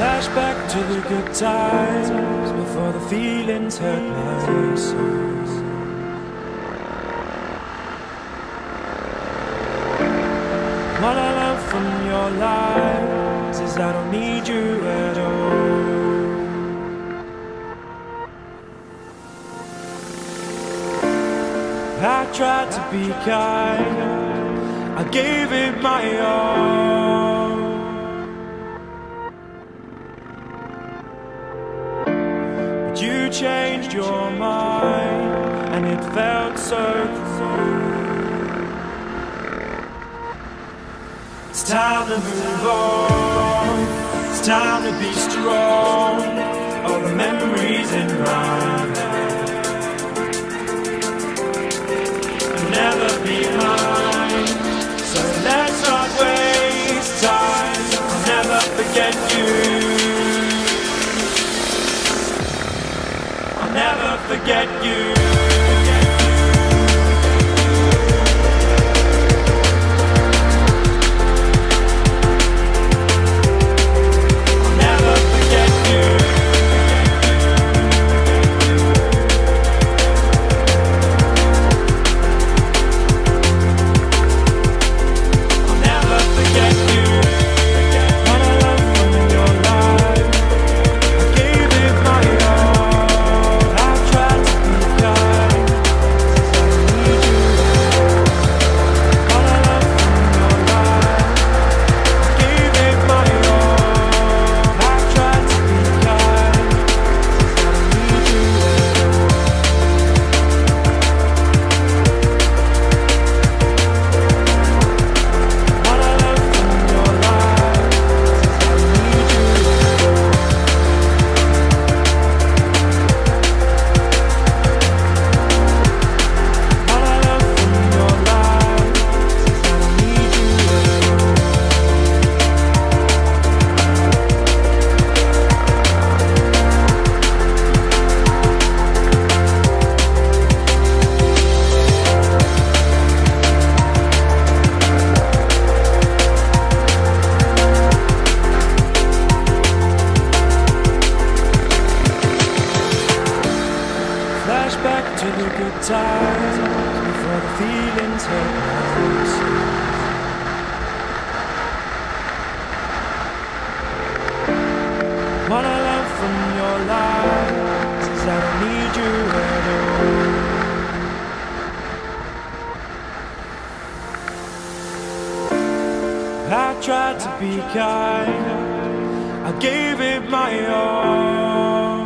Flashback to the good times before the feelings hurt my soul. What I learned from your lies is I don't need you at all. I tried to be kind, I gave it my all. But you changed your mind, and it felt so cruel. It's time to move on, it's time to be strong. All the memories in my head will never be mine, so let's not waste time. I'll never forget you, I'll never forget you. Flashback to the good times before the feelings hurt my soul. What I learned from your lies is I don't need you at all. I tried to be kind, I gave it my all.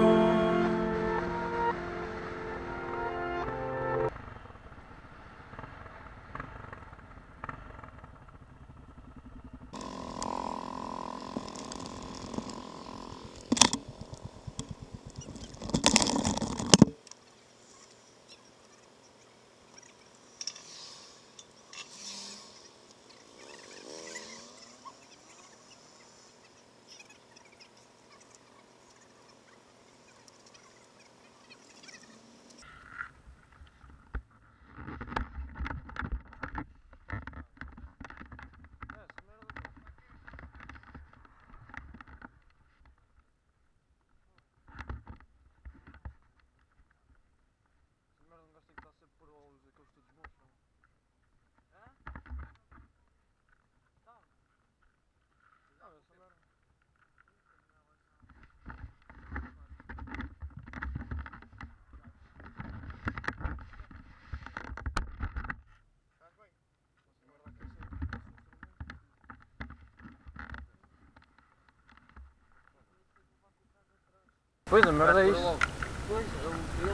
Pois, a merda é isso. Pois, ele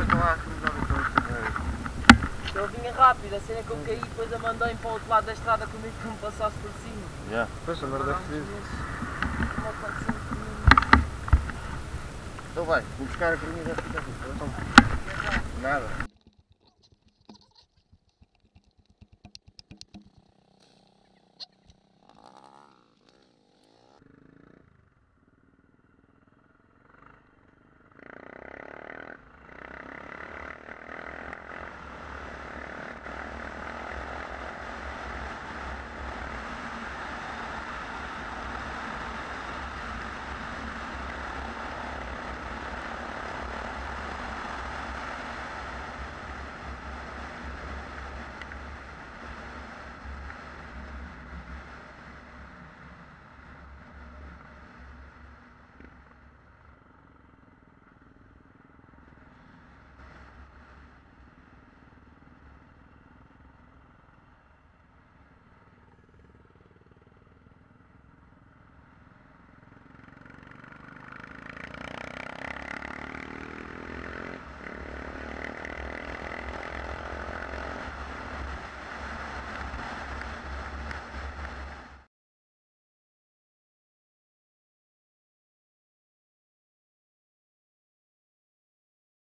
vinha rápido, a cena que eu caí, depois a mandei para o outro lado da estrada comigo que não passasse por cima. Pois, a merda é feliz. Então vai, vou buscar a corinha e já fica aqui. Nada.